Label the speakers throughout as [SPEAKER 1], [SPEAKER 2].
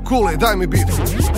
[SPEAKER 1] Kule, daj mi bit.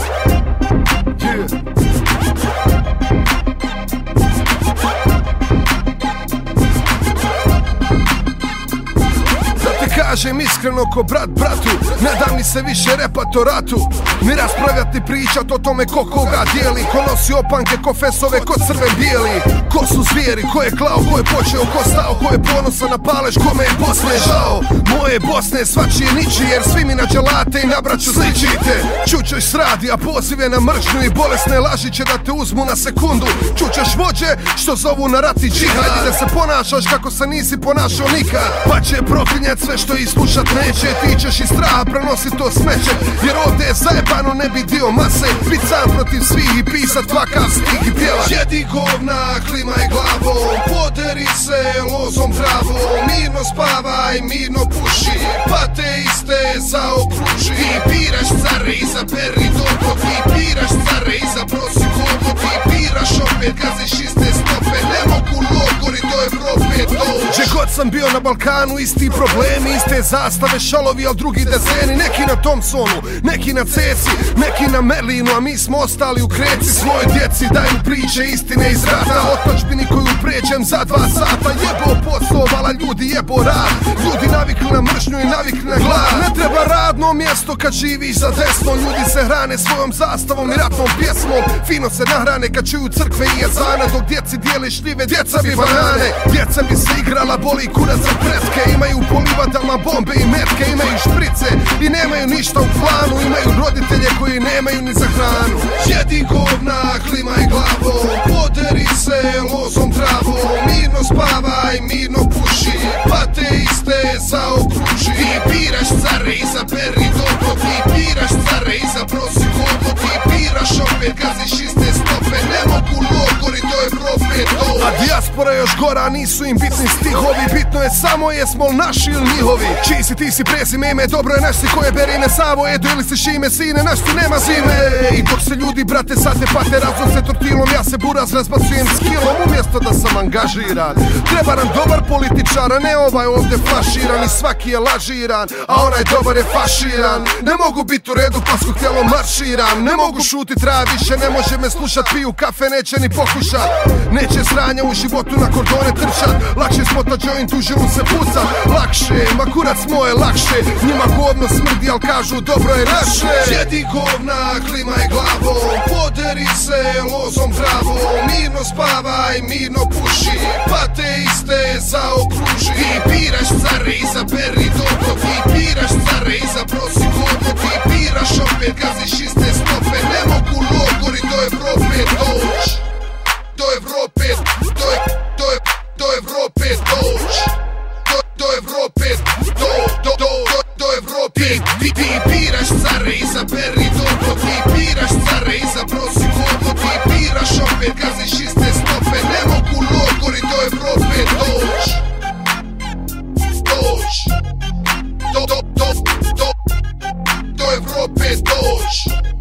[SPEAKER 1] Kažem iskreno ko brat bratu, ne da mi se više repat o ratu, ni raspravljati pričat o tome ko koga dijeli, ko nosi opanke, ko fesove, ko crven bijeli, ko su zvijeri, ko je klao, ko je počeo, ko stao, ko je ponosan na palež, kome je Bosne žao. Moje Bosne svačije niči, jer svi mi na dželate i na braću sličite. Čućeš sradi, a pozive na mržnju i bolesne laži će da te uzmu na sekundu. Čućeš vođe što zovu na rat i džihad, i da se ponašaš kako se nisi ponašao nikad, pa će proklinjat sve što i slušat neće. Ti ćeš iz straha prenosit to smeće, jer ovdje je zajebano ne bi dio mase, bit sam protiv svih i pisat vakav stih i pjevat. Jedi govna, klimaj glavom, poderi se lozom travom, mirno spavaj, mirno puši, pa te iste zaokruži. Ti biraš care, izaberi dobro, ti biraš care, zaprosi kogo, ti biraš opet, gaziš iste stope, ne mogu logori do Evrope doći. Gdje god sam bio na Balkanu, isti problemi, iste zastave, šalovi, al drugi dezeni. Neki na Thompsonu, neki na Ceci, neki na Merlinu, a mi smo ostali u kreci. Svojoj djeci daju priče istine iz rata, otočbini koju pređem za 2 sata. Jebo posao, vala ljudi, jebo rad, ljudi navikli na mržnju i navikli na glad. Ne treba radno mjesto kad živiš za desno, ljudi se hrane svojom zastavom i ratnom pjesmom, fino se nahrane kad čuju crkve i jezane, dok djeci dijeli šljive, djeca bi banane. Djeca bi se igrala, boli kurac za pretke, imaju polivadama bombe i metke, imaju šprice i nemaju ništa u planu, imaju roditelje koji nemaju ni za hranu. Jedi govna, klimaj glavom, poderi se lozom travom, mirno spavaj, mirno puši, pa te iste zaokruži. Ti biraš care, izaberi dobro, ti biraš care, zaprosi kogo, ti biraš opet, gaziš iste stope, ne mogu logori do Evrope doći. A dijaspora još gora, nisu im bitni stihovi, bitno je samo jesmo li naši ili njihovi. Čiji si, ti si, prezime, ime, dobro je naš si, koje berine, Savo, Edo ili si Šime, sine, naš ti nema zime. I dok se ljudi, brate, sate pate, razom se tortilom, ja se buraz razbacujem s kilom, umjesto da sam angažiran. Treba nam dobar političar, a ne ovaj ovdje flaširan, i svaki je lažiran, a onaj dobar je faširan. Ne mogu bit u redu pa su htjelo marširam, ne mogu šutit, traja više, ne može me slušat, piju kafe, neće ni pokušat, neće sranja u životu na kordone trčat, lakše smota joint, u žilu se pucat, lakše, ma kurac moje lakše, njima govno smrdi, al kažu dobro je naše. Jedi govna, klimaj glavom, poderi se lozom travom, mirno spavaj, mirno puši, pa te iste zaokruži. Ti biraš care, izaberi dobro, ti biraš care, zaprosi kogo, ti biraš opet, gaziš iste stope, ne mogu logori do Evrope doć. Do Evrope, do Evrope doć. Do Evrope, do Evrope. Ti biraš care, izaberi dobro, ti biraš care, zaprosi kogo, ti biraš opet, gaziš iste stope, ne mogu logori do Evrope doć. Doć. Do Evrope doć.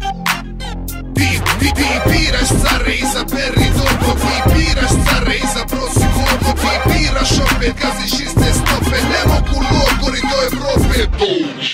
[SPEAKER 1] Ti biraš care, izaberi dobro, ti biraš care, zaprosi kogo, ti biraš opet, gaziš iste stope, ne mogu logori do Evrope doć.